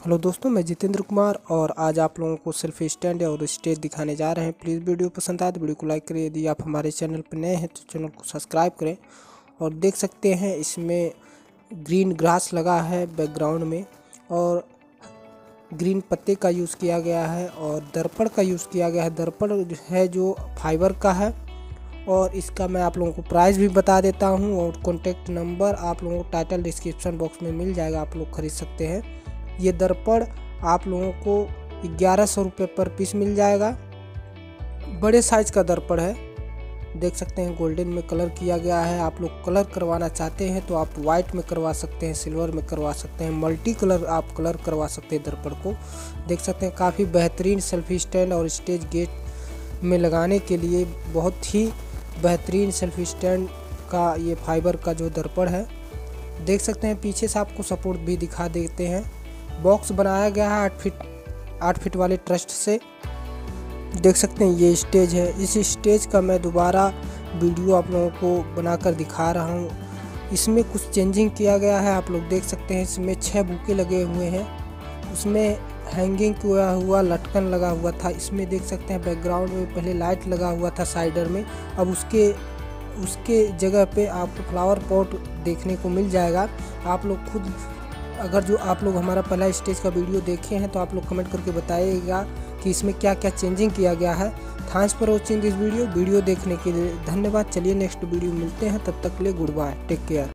Hello दोस्तों, मैं जितेंद्र कुमार और आज आप लोगों को सेल्फी स्टैंड और स्टेज दिखाने जा रहे हैं। प्लीज़ वीडियो पसंद आए तो वीडियो को लाइक करें। यदि आप हमारे चैनल पर नए हैं तो चैनल को सब्सक्राइब करें। और देख सकते हैं इसमें ग्रीन ग्रास लगा है बैकग्राउंड में और ग्रीन पत्ते का यूज़ किया गया है और दर्पण का यूज़ किया गया है। दर्पण है जो फाइबर का है और इसका मैं आप लोगों को प्राइस भी बता देता हूँ और कॉन्टैक्ट नंबर आप लोगों को टाइटल डिस्क्रिप्शन बॉक्स में मिल जाएगा, आप लोग खरीद सकते हैं। ये दर्पण आप लोगों को 1100 रुपये पर पीस मिल जाएगा। बड़े साइज का दर्पण है, देख सकते हैं गोल्डन में कलर किया गया है। आप लोग कलर करवाना चाहते हैं तो आप वाइट में करवा सकते हैं, सिल्वर में करवा सकते हैं, मल्टी कलर आप कलर करवा सकते हैं दर्पण को। देख सकते हैं काफ़ी बेहतरीन सेल्फी स्टैंड और स्टेज गेट में लगाने के लिए बहुत ही बेहतरीन सेल्फी स्टैंड का ये फाइबर का जो दर्पण है। देख सकते हैं पीछे से आपको सपोर्ट भी दिखा देते हैं। बॉक्स बनाया गया है 8 फीट वाले ट्रस्ट से। देख सकते हैं ये स्टेज है। इस स्टेज का मैं दोबारा वीडियो आप लोगों को बनाकर दिखा रहा हूँ। इसमें कुछ चेंजिंग किया गया है, आप लोग देख सकते हैं। इसमें 6 बुके लगे हुए हैं, उसमें हैंगिंग किया हुआ लटकन लगा हुआ था। इसमें देख सकते हैं बैकग्राउंड में पहले लाइट लगा हुआ था साइडर में, अब उसके जगह पे आपको फ्लावर पॉट देखने को मिल जाएगा। आप लोग खुद अगर जो आप लोग हमारा पहला स्टेज का वीडियो देखे हैं तो आप लोग कमेंट करके बताइएगा कि इसमें क्या क्या चेंजिंग किया गया है। Thanks for watching this video देखने के लिए धन्यवाद। चलिए नेक्स्ट वीडियो मिलते हैं, तब तक के लिए गुड बाय, टेक केयर।